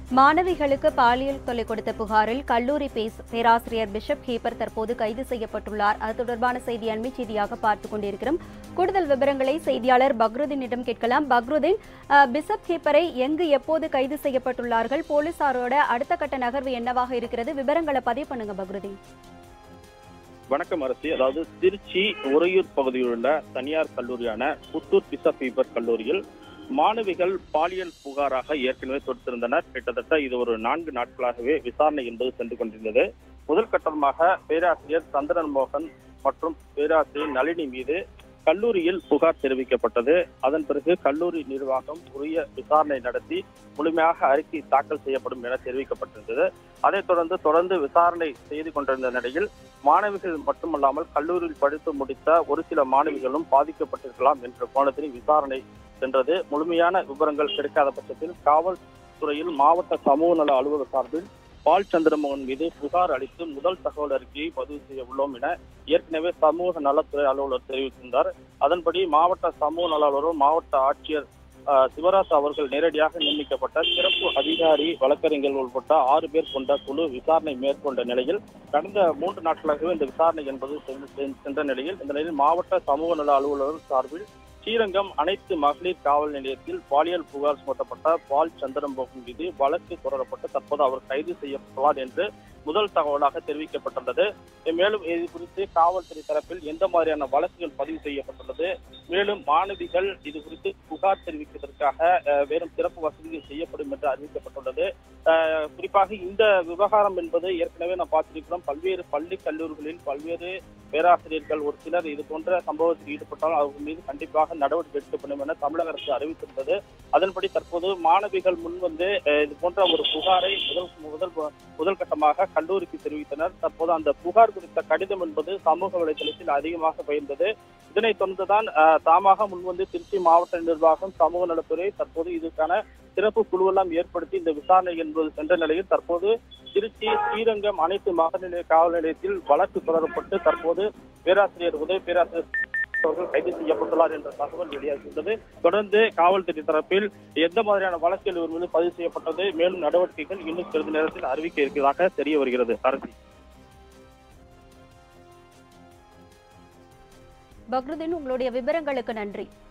மாணவிகளுக்கு பாலியல் தொல்லை கொடுத்த புகாரில் கல்லூரி பேராசிரியர் பிஷப் ஹீப்பர் தற்போது கைது செய்யப்பட்டுள்ளார். அது தொடர்பான செய்தி அண்மை செய்தியாக பார்த்துக் கொண்டிருக்கிறோம். கூடுதல் விவரங்களை செய்தியாளர் பக்ருதீனிடம் கேட்கலாம். பக்ருதீன், பிஷப் ஹீப்பரை எங்கு எப்போது கைது செய்யப்பட்டுள்ளார்கள்? போலீசாரோட அடுத்த கட்ட நகர்வு என்னவாக இருக்கிறது? விவரங்களை பதிவு பண்ணுங்க பக்ருதீன். வணக்கம் அரசி. அதாவது திருச்சி உறையூர் பகுதியில் உள்ள தனியார் கல்லூரியான புத்தூர் பிஷப் ஹீப்பர் கல்லூரியில் மாணவிகள் பாலியல் புகாராக ஏற்கனவே தொடுத்திருந்தனர். கிட்டத்தட்ட இது ஒரு 4 நாட்களாகவே விசாரணை என்பது சென்று கொண்டிருந்தது. முதல் கட்டமாக பேராசிரியர் சந்திரன் மோகன் மற்றும் பேராசிரியர் நளினி மீது கல்லூரியில் புகார் தெரிவிக்கப்பட்டது. அதன் பிறகு கல்லூரி நிர்வாகம் உரிய விசாரணை நடத்தி முழுமையாக அறிக்கை தாக்கல் செய்யப்படும் என தெரிவிக்கப்பட்டிருந்தது. அதைத் தொடர்ந்து விசாரணை செய்து கொண்டிருந்த நிலையில் மாணவிகள் மட்டுமல்லாமல் கல்லூரியில் படித்து முடித்த ஒரு சில மாணவிகளும் பாதிக்கப்பட்டிருக்கலாம் என்ற கோணத்தில் விசாரணை சென்றது. முழுமையான விவரங்கள் கிடைக்காத பட்சத்தில் காவல்துறையில் மாவட்ட சமூக நல அலுவலர் சார்பில் பால் சந்திரமோகன் மீது புகார் அளித்து முதல் தகவல் அறிக்கையை பதிவு செய்ய உள்ளோம் என ஏற்கனவே சமூக நலத்துறை அலுவலர் தெரிவித்திருந்தார். அதன்படி மாவட்ட சமூக நல அலுவலர் மாவட்ட ஆட்சியர் சிவராஜ் அவர்கள் நேரடியாக நியமிக்கப்பட்ட சிறப்பு அதிகாரி வழக்கறிஞர்கள் உட்பட்ட 6 பேர் கொண்ட குழு விசாரணை மேற்கொண்ட நிலையில் கடந்த 3 நாட்களாகவே இந்த விசாரணை என்பது சென்ற நிலையில் மாவட்ட சமூக நல அலுவலர் சார்பில் ஸ்ரீரங்கம் அனைத்து மகளிர் காவல் நிலையத்தில் பாலியல் புகார் சுமத்தப்பட்ட பால் சந்திரமோகன் மீது வழக்கு தொடரப்பட்டு தற்போது அவர் கைது செய்யப்பட்டுள்ளார் என்று முதல் தகவலாக தெரிவிக்கப்பட்டுள்ளது. மேலும் இது குறித்து காவல்துறை தரப்பில் எந்த மாதிரியான வழக்குகள் பதிவு செய்யப்பட்டுள்ளது, மேலும் மாணவிகள் இது குறித்து புகார் தெரிவிப்பதற்காக வேறும் சிறப்பு வசதிகள் செய்யப்படும் என்று அறிவிக்கப்பட்டுள்ளது. குறிப்பாக இந்த விவகாரம் என்பது ஏற்கனவே நாம் பார்த்திருக்கிறோம். பல்வேறு பள்ளி கல்லூரிகளில் பல்வேறு பேராசிரியர்கள் ஒரு சிலர் இது போன்ற சம்பவத்தில் ஈடுபட்டால் அவர்கள் மீது கண்டிப்பாக நடவடிக்கை எடுக்கப்படும் என தமிழக அரசு அறிவித்திருந்தது. அதன்படி தற்போது மாணவிகள் முன்வந்து இது போன்ற ஒரு புகாரை முதல் கட்டமாக கல்லூரிக்கு தெரிவித்தனர். தற்போது அந்த புகார் குறித்த கடிதம் என்பது சமூக வலைதளத்தில் அதிகமாக பகிர்ந்தது. இதனைத் தொடர்ந்துதான் தாமாக முன்வந்து திருச்சி மாவட்ட நிர்வாகம் சமூக நலத்துறை தற்போது இதுக்கான சிறப்பு குழுவெல்லாம் ஏற்படுத்தி இந்த விசாரணை என்பது சென்ற நிலையில் தற்போது திருச்சி ஸ்ரீரங்கம் அனைத்து மகளிர் காவல் நிலையத்தில் வழக்கு தொடரப்பட்டு தற்போது உதவி பேராசிரியர் அவர்கள் கைது செய்யப்பட்டுள்ளார் என்ற தகவல் வெளியாகியுள்ளது. தொடர்ந்து காவல்துறை தரப்பில் எந்த மாதிரியான வழக்கில் இவர் மீது பதிவு செய்யப்பட்டது, மேலும் நடவடிக்கைகள் இன்னும் சிறிது நேரத்தில் அறிவிக்க இருக்கிறதாக தெரிய வருகிறது. அரசி பக்ருதீன், உங்களுடைய விவரங்களுக்கு நன்றி.